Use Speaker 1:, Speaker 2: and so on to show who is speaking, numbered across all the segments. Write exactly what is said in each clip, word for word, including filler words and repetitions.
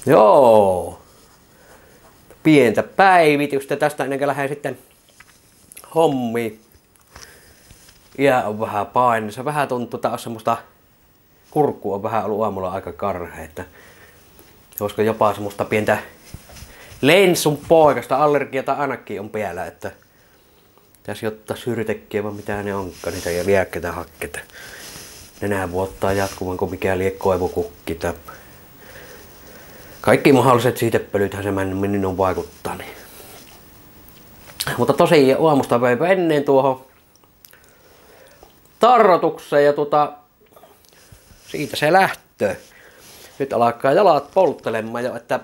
Speaker 1: Joo. Pientä päivitystä tästä ennen kuin lähden sitten hommiin. Iä on vähän painissa. Vähän tuntuu taas semmoista, kurkku on vähän ollut aamulla aika karhea, että olisiko jopa semmoista pientä lensun poikasta allergiata ainakin on päällä, että pitäisi ottaa syrtekkiä vai mitä ne onkaan, niitä ja liekkeitä hakkeita. Nenää vuottaa jatkuvan kuin mikä lie koivukukki tai kaikki mahdolliset siitepölythän se minun vaikuttaa. Niin. Mutta tosiaan aamusta vei ennen tuohon tarrotukseen ja tuota, siitä se lähtee. Nyt alkaa jalat polttelemaan jo, että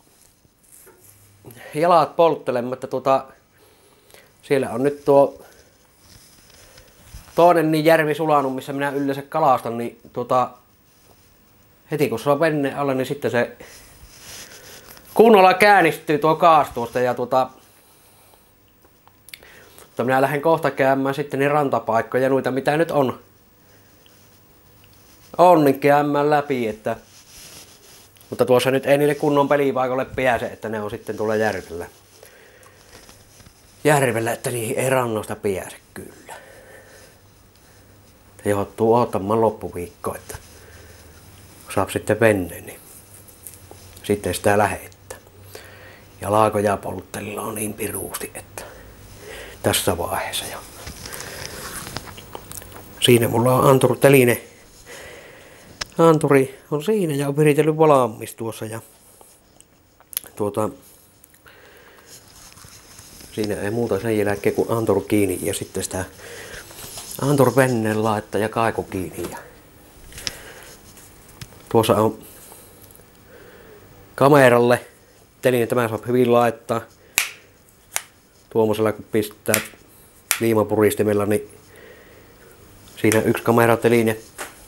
Speaker 1: jalat polttelemaan, että tuota, siellä on nyt tuo toinen niin järvi sulanut, missä minä yleensä kalastan, niin tuota, heti kun se on venne alle, niin sitten se kunnolla käännistyy tuo kaastuosta ja tuota, mutta minä lähden kohta käymään sitten niin rantapaikkoja, noita mitä nyt on. On niin käymään läpi, että mutta tuossa nyt ei niille kunnon pelipaikalle pääse, että ne on sitten tuolla järvellä. Järvellä, että niihin ei rannoista pääse kyllä. Se johtuu odottamaan loppuviikko, että saa sitten venneen, niin sitten sitä lähettää. Ja laakoja polttelilla on niin piruusti, että tässä vaiheessa jo. Siinä mulla on anturuteline. Anturi on siinä ja on viritellyt valmis tuossa ja tuota, siinä ei muuta sen jälkeen kuin anturu kiinni ja sitten sitä anturu venneen laittaa ja kaiku kiinni. Ja tuossa on kameralle teline, tämä saa hyvin laittaa. Tuommoisella kun pistää liimapuristimella, niin siinä yksi kamerateline.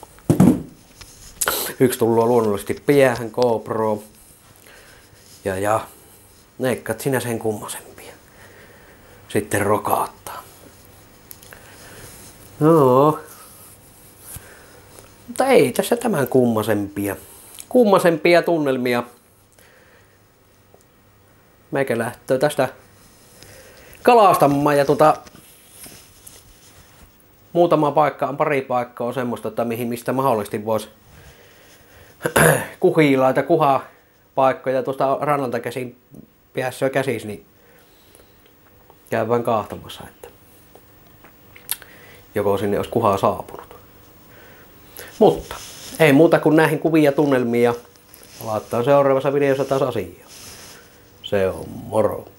Speaker 1: Yksi tullut luonnollisesti päähän, GoPro. Ja ja, neikkat sinä sen kummasempia. Sitten rokaattaa. No. Mutta ei tässä tämän kummasempia. Kummasempia tunnelmia. Meikä lähtee tästä kalastamaan ja tota, muutama paikka on, pari paikkaa on semmoista, että mihin mistä mahdollisesti voisi kuhilaa tai kuhaa paikkoja tuosta rannalta käsin päässä käsis, niin käydään kaahtamassa, että joko sinne olisi kuhaa saapunut. Mutta ei muuta kuin näihin kuvia tunnelmia. Palataan seuraavassa videossa taas asiaan. Se on moro.